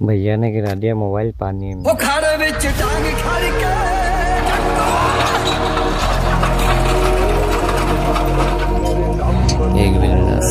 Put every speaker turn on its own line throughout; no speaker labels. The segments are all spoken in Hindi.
भैया ने गिरा दिया मोबाइल पानी में। एक मिनट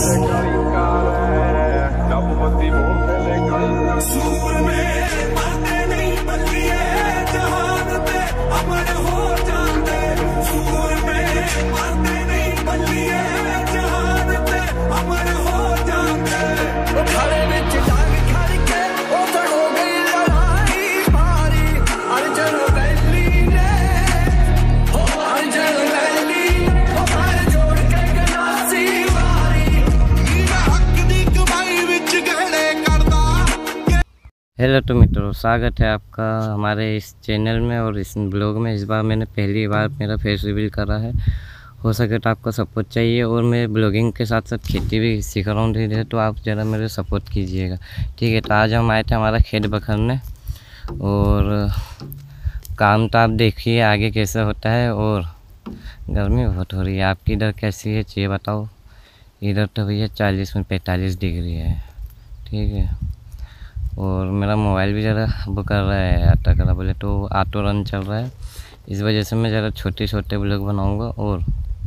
हेलो तो मित्रों, स्वागत है आपका हमारे इस चैनल में और इस ब्लॉग में। इस बार मैंने पहली बार मेरा फेस रिवील करा है। हो सके तो आपका सपोर्ट चाहिए और मैं ब्लॉगिंग के साथ साथ खेती भी सीख रहा हूँ धीरे, तो आप ज़रा मेरे सपोर्ट कीजिएगा, ठीक है। तो आज हम आए थे हमारा खेत बखरने और काम तो आप देखिए आगे कैसे होता है। और गर्मी बहुत हो रही है। आपकी इधर कैसी है ये बताओ। इधर तो भैया 40 में 45 डिग्री है, ठीक है। और मेरा मोबाइल भी ज़रा वो कर रहा है, अटक रहा, बोले तो ऑटो रन चल रहा है। इस वजह से मैं ज़रा छोटे छोटे ब्लॉग बनाऊंगा और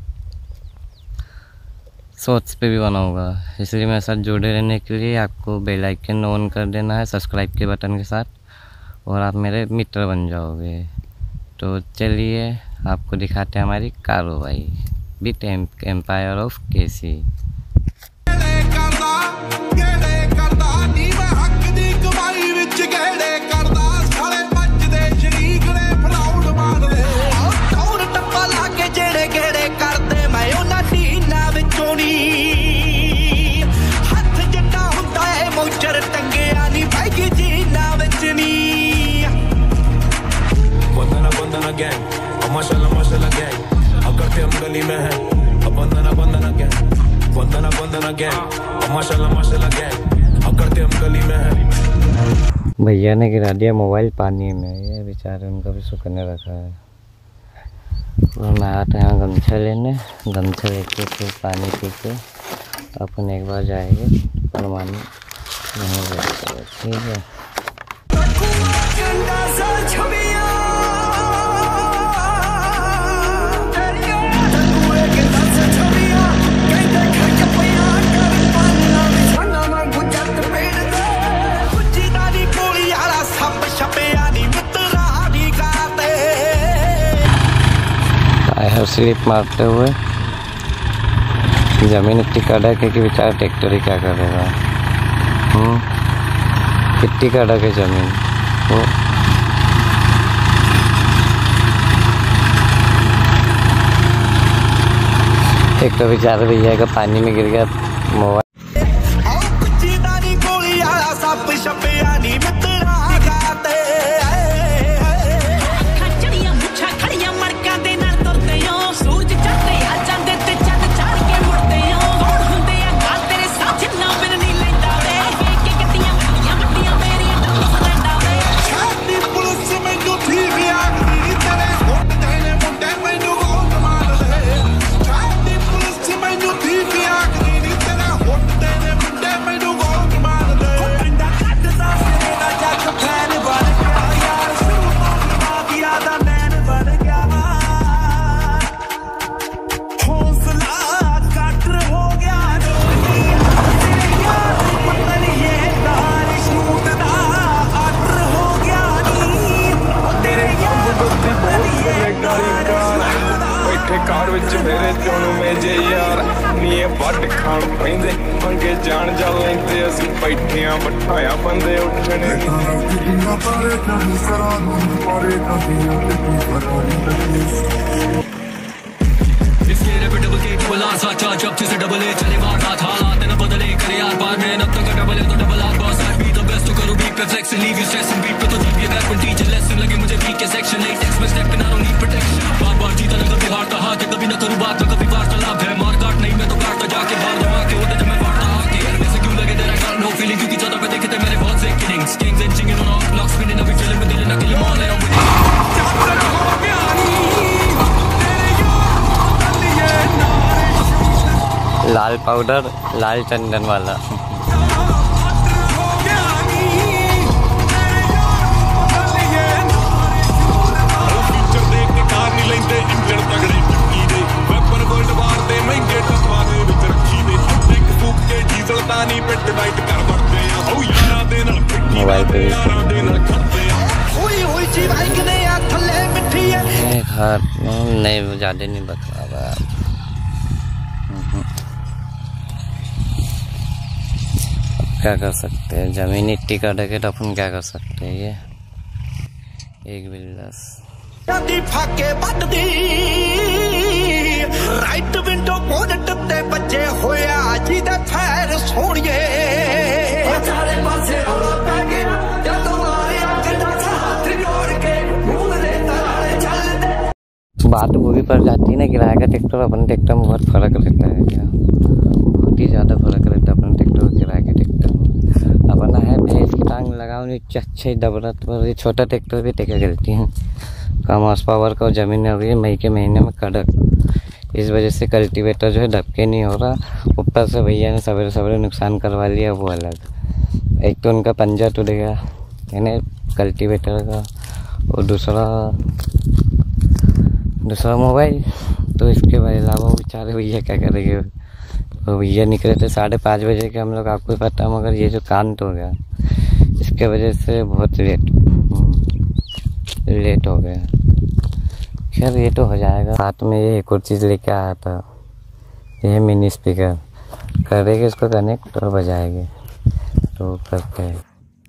शॉर्ट्स पे भी बनाऊंगा। इसलिए मेरे साथ जुड़े रहने के लिए आपको बेल आइकन ऑन कर देना है सब्सक्राइब के बटन के साथ, और आप मेरे मित्र बन जाओगे। तो चलिए आपको दिखाते हैं हमारी कार्रवाई विद एम्पायर ऑफ केसी।
माशाल्लाह माशाल्लाह गैंग अब करते हम गली में है। अब बंदना गैंग माशाल्लाह माशाल्लाह गैंग अब करते हम गली में है।
भैया ने गिरा दिया मोबाइल पानी में, ये बेचारे उनका भी सुखने रखा है। और मैं आता यहाँ गमछा लेने, गमछा लेके फिर पानी पी के अपन एक बार जाएंगे परमानी नहीं रहता है, ठीक है। टायर स्लिप मारते हुए जमीन इतनी कड़क है कि बेचारा ट्रैक्टर ही क्या करेगा। कितनी कड़क है जमीन। एक तो बेचारा भैया का पानी में गिर गया मोबाइल।
कार विच मेरे चोणू में जे यार नीए वट खाण पैंदे मंगे जान जा लैंदे असीं बैठियां बठाया बंदे उठने इसके रेपिटेबल के बोला साचा जब से डबल ए चले वारदात हालात न बदले करे यार बार में अब तक डबल ए तो double R boss I B the best to करो बीट पे flex leave you stress beat पे तो जब ये रैप टीचर लेसन लगे मुझे बीट के सेक्शन लेटेक्स में स्टेप ना नीड प्रोटेक्शन बार बार जीता न कभी हारता हाथ कभी न करूं बात कभी वार्तालाप है मार काट नहीं मैं तो काटता जाके बाहर दबा के होते जब मैं वार्ता आके वैसे क्यों लगे तेरा गॉट नो फीलिंग क्योंकि चौदह पे देखे थे मैंने बहुत से किलिंग्स किंग्स एंड चिंगिंग ऑन ऑफ ब्लॉक स्पिनिंग अभी फिल्म में दिल न के लिए मॉल है
लाल पाउडर लाल चंदन वाला। मोबाइल पे भी नहीं, ज़्यादा नहीं बता रहा। क्या कर सकते हैं, जमीन इतनी कटे तो अपन क्या कर सकते हैं। ये एक बिल्डर्स राइट विंडो बोनट ते बच्चे होया जी दे पैर सोनिए चारे पासे रोला पै गया या तुम्हारे आंखों का हाथ जोड़ के घूम ले तारे चल दे। बात वो भी पड़ जाती है ना, किराए का ट्रैक्टर अपन ट्रैक्टर में बहुत फर्क रहता है। क्या बहुत ही ज़्यादा फर्क रहता है अपन ट्रैक्टर और किराए के ट्रैक्टर में। अपना है भैंस की टांग लगाओ नहीं अच्छे दबरत पर, ये छोटा ट्रैक्टर भी टेके गिरती हैं। कम हॉर्स पावर का ज़मीन हो रही है मई के महीने में कड़क, इस वजह से कल्टीवेटर जो है ढपके नहीं हो रहा। ऊपर से भैया ने सवेरे सवेरे नुकसान करवा लिया, वो अलग। एक तो उनका पंजा टूट गया यानी कल्टीवेटर का, और दूसरा मोबाइल। तो इसके अलावा बेचारे भैया क्या करेंगे। वो भैया निकले थे 5:30 बजे के, हम लोग आपको पता, मगर ये जो कांड हो गया इसके वजह से बहुत लेट हो गया। खैर ये तो हो जाएगा। साथ में ये एक और चीज़ लेके आया था, ये मिनी स्पीकर करेंगे, इसको कनेक्ट और बजाएंगे। तो करते हैं।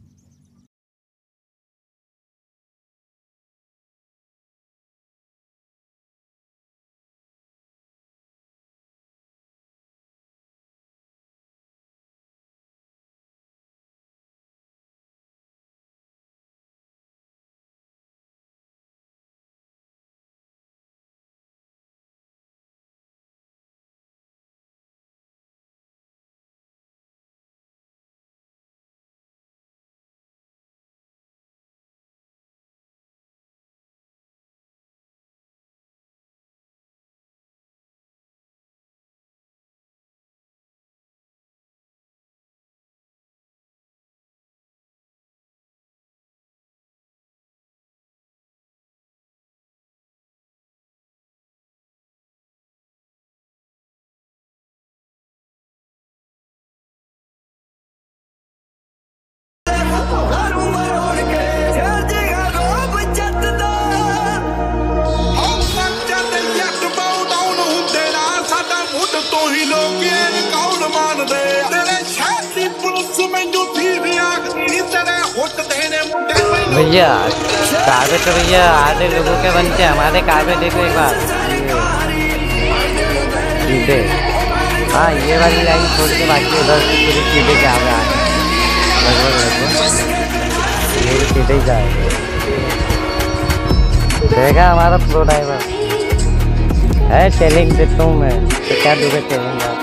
भैया कागज तो भैया आधे लोगों के बनते हैं, हमारे कागज देखो एक बार सीधे। हाँ ये वाली लाइन छोड़ के बाकी उधर पूरे सीधे जा रहे हैं, ये सीधे ही जाएगा। देखा हमारा प्रो ड्राइवर है, चैलेंज देता हूँ मैं, तो क्या दूंगा चैलेंज आप।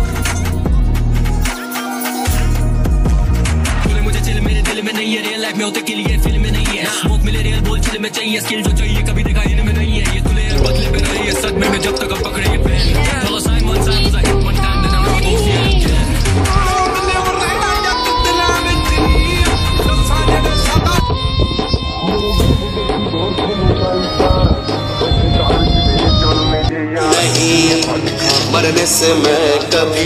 ये रियल लाइफ में होते के लिए फिल्म में नहीं है, स्मोक मिले रियल बोल चिल में चाहिए, स्किल जो चाहिए कभी देखा इनमें नहीं है। ये तुले बदले पे रही है सदमे में जब तक अब पकड़े ये पेन। चलो साइमन साइमन सा हिट वन टाइम देना मैं तो
मरने से मैं कभी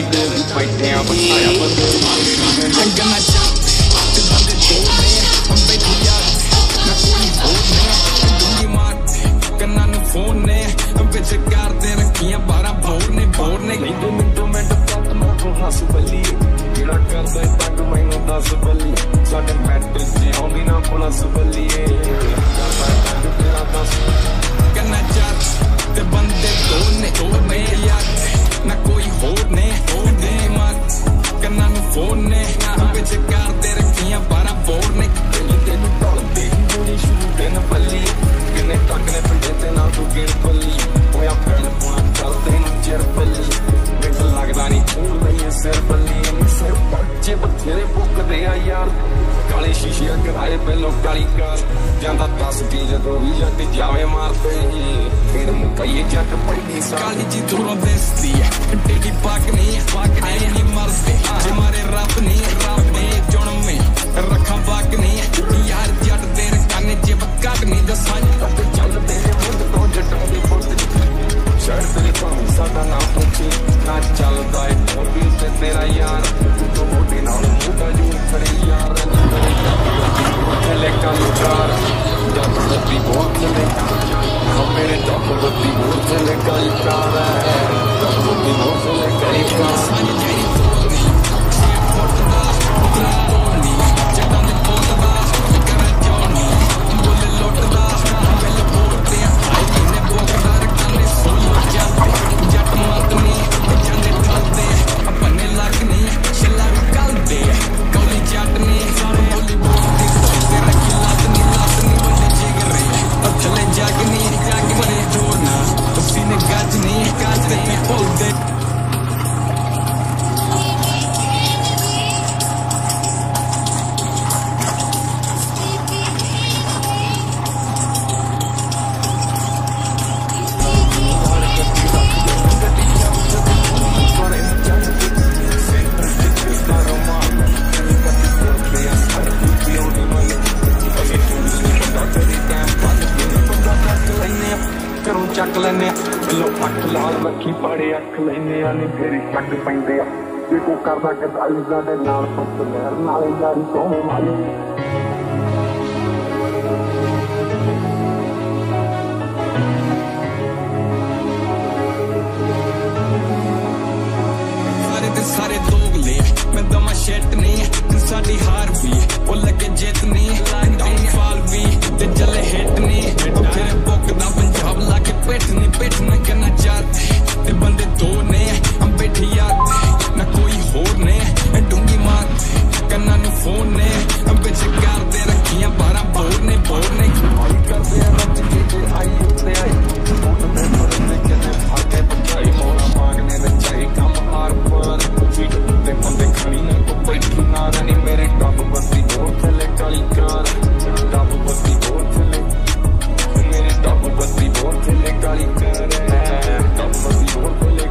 काले शीशे कराए पहलो काली कार जांदा 10 की जदों भी जट जावे मारते फिर मुकई जट पड़ी काली जी दूरों दिसती है टेडी पाकनी आए नहीं मरते हमारे रब ने जुर्म में रखा पाकनी यार जट तेरे काने जिब काटनी दसां चल तेरे मुंड तो जटों दी फुट शर्ट तेरे पानी साडा ना पूछी ना चलदा है और भी तेरा यार तू तो मोटे नाल मुंडा जूं खड़ी यार ਚੱਕ ਲੈਨੇ ਪਹਿਲੋਂ ਅੱਖ ਲਾਲ ਰੱਖੀ ਪਾੜੇ ਅੱਖ ਲੈਨੇ ਆ ਨੀ ਫੇਰੀ ਛੱਡ ਪੈਂਦੇ ਆ ਜੇ ਕੋ ਕਰਦਾ ਗਦਾਈ ਸਾਡੇ ਨਾਲ ਪੁੱਤ ਲਹਿਰ ਨਾਲੇ ਯਾਰੀ ਸੋਹਣੇ ਮਾਰੀ सारे दोगले मैं दमा शेट नहीं साडी हार भी वो लगे जित नहीं डाउनफॉल भी ते चले हिट नहीं फिर भुगदा पंजाब लाके पिट नहीं करना चाहते ते बंदे दो ने हम बैठी याद ना कोई होर ने डूंगी मार कन्ना नु फोन ने हम पिछ करदे रखियां 12 बोर ने करदे रच के आई उत्ते आई फोन में मरदे कने भागे पचाई मोरा मांगने रचाई कम हार पर ते बंदे खड़ी ना को बैठी ना रानी मेरे टॉप बस्ती बोर चले काली कार टॉप बस्ती बोर चले मेरे टॉप बस्ती बोर चले काली कार टॉप बस्ती बोर चले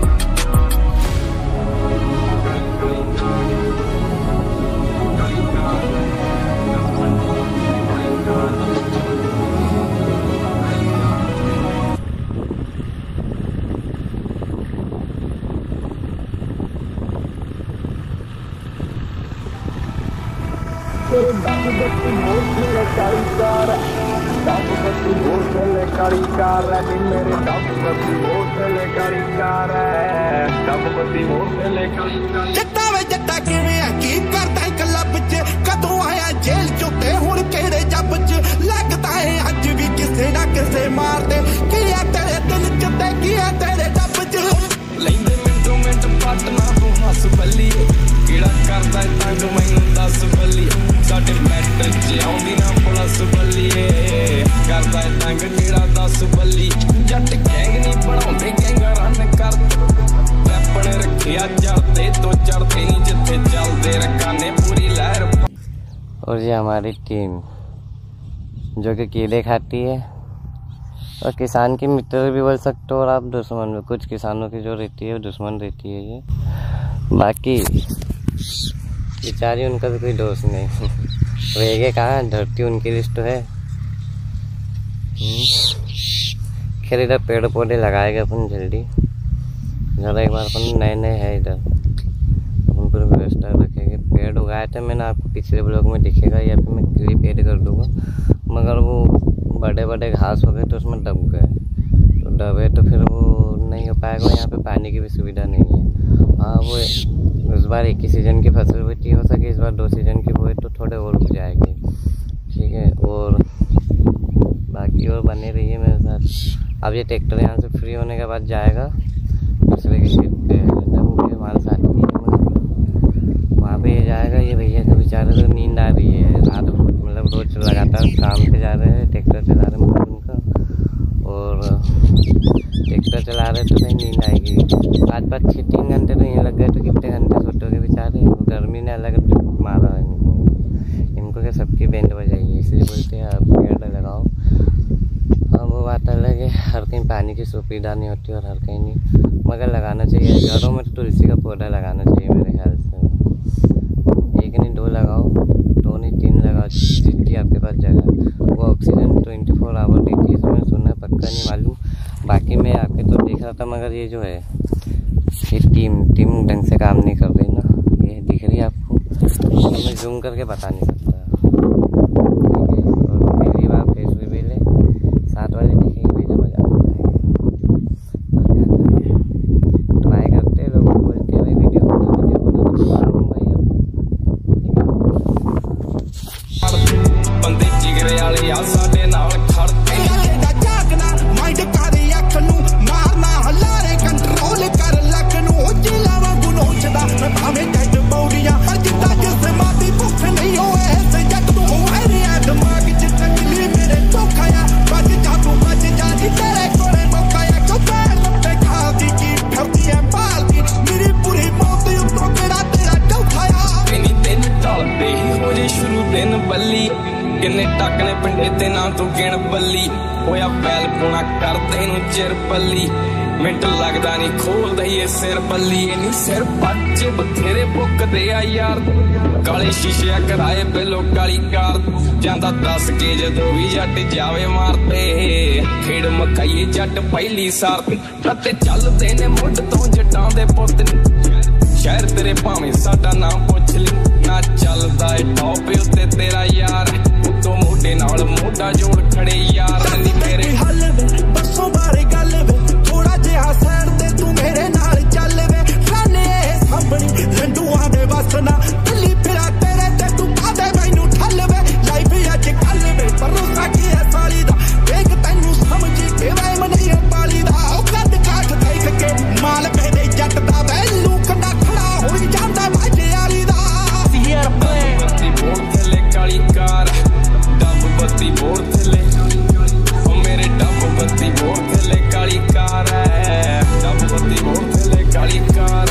जट्टा किवें की करदा क्लब च कदों आया जेल चों ते हुण केड़े जब च लगदा है अज भी किसे ना किसे मारदे किया तेरे दिल च ते किया तेरे डब च
लैंदे मिंटों मिंट पटना तू हस बल्ली किड़ा करदा तंग मैनू दस बल्ली साडे मैटर च आउंदी ना पुलिस बल्ली करदा तंग किड़ा 10 बल्ली जट गैंग नहीं बनाउंदे गैंग रन कर अपने रखिया चढ़ते तो चढ़ते नहीं जिथे चलते रखाने पूरी लहर।
और ये हमारी टीम जो कि कीड़े खाती है और किसान की मित्र भी बोल सकते हो और आप दुश्मन भी। कुछ किसानों की जो रहती है वो दुश्मन रहती है ये, बाकी बेचारी उनका भी कोई दोष नहीं रहेगे कहाँ, धरती उनकी लिस्ट तो है। खैर इधर पेड़ पौधे लगाएगा अपन जल्दी, ज़रा एक बार अपन नए है इधर अपन पूरी व्यवस्था रखेंगे। पेड़ उगाए थे मैंने, आपको पिछले ब्लॉग में दिखेगा या फिर मैं क्लिप एड कर दूंगा, मगर वो बड़े बड़े घास हो गए तो उसमें दब गए, तो दबे तो फिर वो नहीं हो पाएगा। यहाँ पे पानी की भी सुविधा नहीं है। हाँ वो इस बार एक ही सीज़न की फसल हुई हो सके, इस बार 2 सीज़न की हुई तो थोड़े और रुक जाएगी, ठीक है। और बाकी और बने रहिए मेरे साथ। अब ये ट्रैक्टर यहाँ से फ्री होने के बाद जाएगा दूसरे के खेत पे, जब हमारे साथ ही वहाँ पे ये जाएगा। ये भैया का बेचारे तो नींद आ रही है, रात मतलब रोज लगातार काम पे जा रहे हैं, ट्रैक्टर चला रहे हैं उनका, और ट्रैक्टर चला रहे तो कहीं नींद आएगी। 5-5, 6-3 घंटे तो यहीं लग गए, तो कितने घंटे सोचोगे बेचारे। गर्मी ने अलग मारा है इनको क्या सबकी बैंड बजाइए, इसलिए बोलते हैं आप पेड़ लगाओ। हाँ वो बात अलग है, हर कहीं पानी की सुविधा नहीं होती और हर कहीं नहीं, मगर लगाना चाहिए। घरों में तो तुलसी का पौधा लगाना चाहिए मेरे ख्याल से। 1 नहीं 2 लगाओ, 2 नहीं 3 लगाओ, जितनी आपके पास जगह। वो ऑक्सीजन 24 आवर देती है, मैंने सुना है, पक्का नहीं मालूम। बाकी मैं आपके तो देख रहा था, मगर ये जो है ये टीम ढंग से काम नहीं कर रही ना, ये दिख रही है आपको, तो मैं जूम करके बता नहीं सकता। और मेरी बात फेस रिवील है, साथ वाले दिखेंगे भाई जब मजा ट्राई करते हैं। लोग बोलते हैं भाई वीडियो बना भाई अब
बंदे जिगरे वाले आ साडे नाल खड़ते
जागना माइंड कर अख नू मारना हलारे कंट्रोल कर लक नू जिलावा गुनोचदा भावें जट बौड़ियां पर जिता जिस मादी भुख नहीं होए ऐसे जट तू होए रे दिमाग च तकली मेरे धोखाया बच जा तू बच जा जी तेरे कोले मौकाया क्यों पैर लपटे खादी की ठरती है पालती मेरी पूरी मौत उतों केड़ा तेरा चौथाया
इनी दिन टलदे ही हो जे शुरू दिन बल्ली किन्ने टकने पिंडे ते ना तू गिण बल्ली होया बैल पुना करदे नू चिर बल्ली मिंट लगदा नहीं खोलदा ये सिर बल्ली इनी सिर बच्चे बथेरे भुकदे आ यार काले शीशे कराए बिलो काली कार ਜਾਂਦਾ ਦੱਸ ਕੇ ਜਦੋਂ ਵੀ ਜੱਟ ਜਾਵੇ ਮਾਰਦੇ ਖੇਡ ਮਕਾਈਏ ਜੱਟ ਪਹਿਲੀ ਸਾਰ ਤੇ ਚੱਲਦੇ ਨੇ ਮੁੱਢ ਤੋਂ ਜੱਟਾਂ ਦੇ ਪੁੱਤ ਸ਼ਹਿਰ ਤੇਰੇ ਭਾਵੇਂ ਸਾਡਾ ਨਾਮ ਪੁੱਛ ਲਈ ਨਾ ਚੱਲਦਾ ਏ ਟੌਪ ਉੱਤੇ ਤੇਰਾ ਯਾਰ ਉਤੋਂ ਮੋਢੇ ਨਾਲ ਮੋਢਾ ਜੋੜ ਖੜੇ ਯਾਰ ਨੀ ਮੇਰੇ
ਹੱਲ ਵੇ ਬਸੋਂ ਬਾਰੇ ਗੱਲ ਵੇ ਥੋੜਾ ਜਿਹਾ ਸੈਰ ਤੇ ਤੂੰ ਮੇਰੇ ਨਾਲ ਚੱਲ ਵੇ ਫਾਨੇ ਸਾਂਭਣੀ ਰੰਡੂਆਂ ਦੇ ਵਸਣਾ ਦਿੱਲੀ ਫਿਰਾ ਤੇਰੇ ਤੇ ਤੂੰ ਕਾਦੇ ਮੈਨੂੰ ਠੱਲ ਵੇ ਲਾਈਫ ਅੱਜ ਕੱਲ ਵੇ ਭਰੋਸਾ ਕੀ ਹੈ ਸਾਲੀ ਦਾ ਵੇਖ ਤੈਨੂੰ ਸਮਝ ਕੇ ਵੇ ਮਨਈ ਪਾਲੀ ਦਾ ਉਹ ਕੱਦ ਕਾਠ ਦੇਖ ਕੇ ਮਾਲ ਪੇਦੇ ਜੱਟ ਦਾ ਵੈਲੂ ਕੰਡਾ ਖੜਾ ਹੋ ਜਾਂਦਾ ਵਾਜੇ ਵਾਲੀ ਦਾ
ਬੱਤੀ ਬੋਰ ਥੱਲੇ ਕਾਲੀ ਕਾਰ ਡੱਬ ਬੱਤੀ ਬੋਰ ਥੱਲੇ ਉਹ ਮੇਰੇ ਡੱਬ ਬੱਤੀ ਬੋਰ ਥੱਲੇ ਕਾਲੀ ਕਾਰ ਹੈ ਡੱਬ ਬੱਤੀ ਬੋਰ ਥੱਲੇ ਕਾਲੀ ਕਾਰ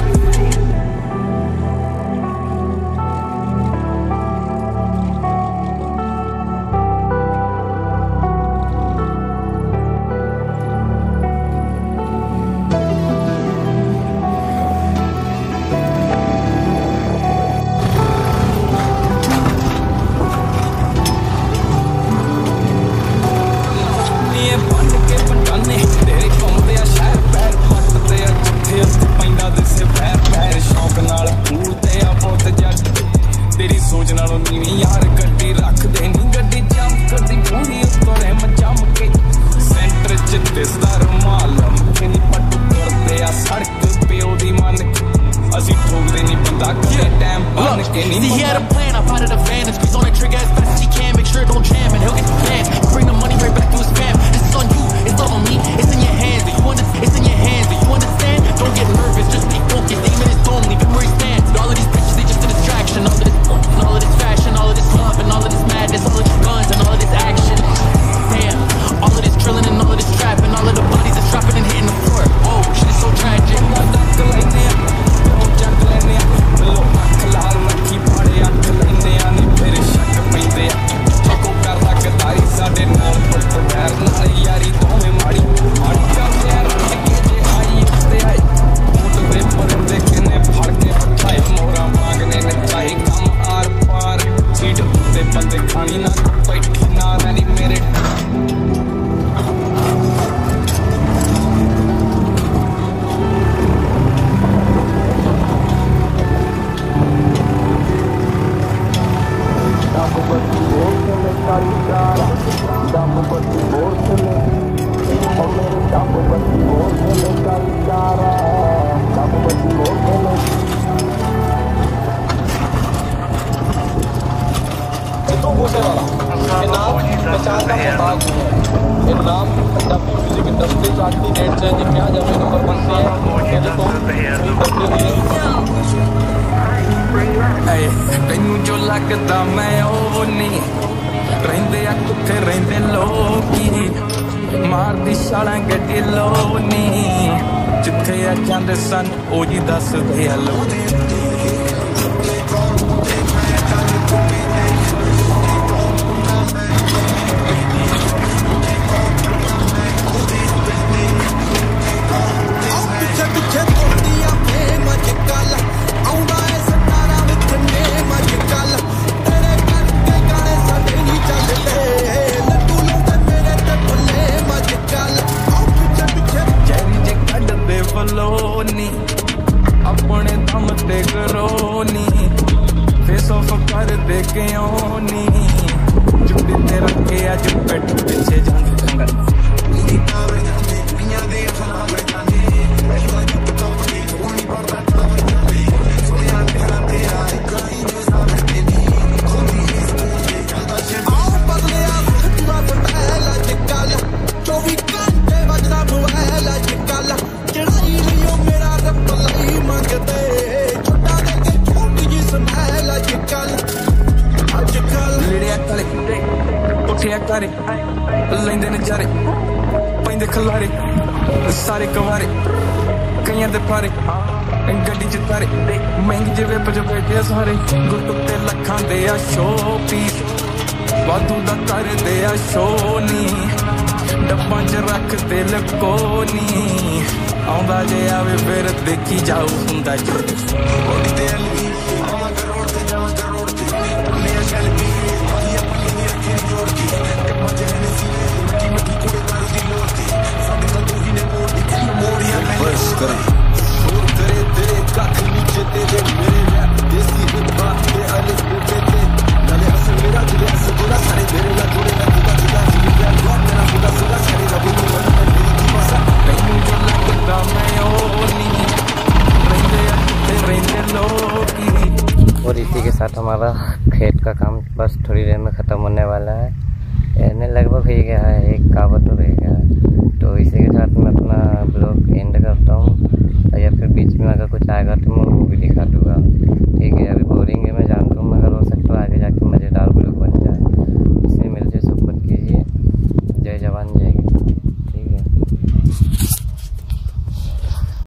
See, he had a plan, I potted a fan and squeeze on that trigger as fast as he can. Make sure it don't jam and he'll get the plans. Bring the money right back to his fam. This is on you, it's all on me. It's in your hands, it's in your hands. Do you understand? Don't get nervous, just be focused. Aim at his dome, leave him where he stands. All of these bitches, they just a distraction. All of this fun, and all of this fashion, all of this love and all of this madness, all of these guns and all of this action. Damn, all of this drilling and all of this trapping, all of the bodies that's dropping and hitting the floor. Whoa, shit is so tragic. ਸਾਡੇ ਨਾਲ ਪੁੱਤ ਪੈਰ ਨਾਲ ਯਾਰੀ ਦੋਵੇਂ ਮਾੜੀ ਆਟਾ ਪਿਆਰ ਲੱਗੇ ਜੇ ਆਈ ਉੱਤੇ ਆਈ ਮੋਟ ਦੇ ਪਰਦੇ ਕਿਨੇ ਫੜ ਕੇ ਬਿਠਾਏ ਮੋਰਾ ਮੰਗਨੇ ਨਚਾਈ ਕੰਮ ਆਰ ਪਾਰ ਸੀਟ ਉੱਤੇ ਬੰਦੇ ਖਾਣੀ ਨਾ ਬੈਠੀ ਨਾ ਰਹਿਣੀ ਮੇਰੇ ਤੈਨੂੰ ਜੋ ਲੱਗਦਾ ਮੈਂ ਉਹ ਨਹੀਂ ਰਹਿੰਦੇ ਆ ਕਿੱਥੇ ਰਹਿੰਦੇ ਲੋਕੀ ਮਾਰਦੀ ਛਾਲਾਂ ਗੱਡੀ ਲੋਨੀ ਜਿੱਥੇ ਆ ਜਾਂਦੇ ਸਨ ਉਹ ਜੀ ਦੱਸਦੇ ਆ ਲੋਕੀ अपने दम ते करो नी फेस ऑफ कर दे के ओनी जुड़ी ते रखे अज पेट पीछे जाने जंगल करे लेंदे नजारे पैंदे खलारे सारे कवारे कईयां दे पारे गड्डी च तारे महंगी जे वेब च बैठे सारे गुट ते लखां दे आ शो पीस वाधू दा कर दे आ शो नी डब्बां च रख दे लकोनी आउंदा जे आवे फिर देखी जाऊ हुंदा जो बॉडी ते अलगी आवा करोड़ ते जावा करोड़ ते ले चल के
ख़त्म होने वाला है, यानी लगभग हो गया है, एक कावट तो रह गया है। तो इसी के साथ मैं अपना ब्लॉग एंड करता हूँ, या फिर बीच में अगर कुछ आएगा तो मैं वो भी दिखा दूँगा। ठीक है, अभी बोरिंग है मैं जानता हूँ, मगर हो सकता है आगे जाके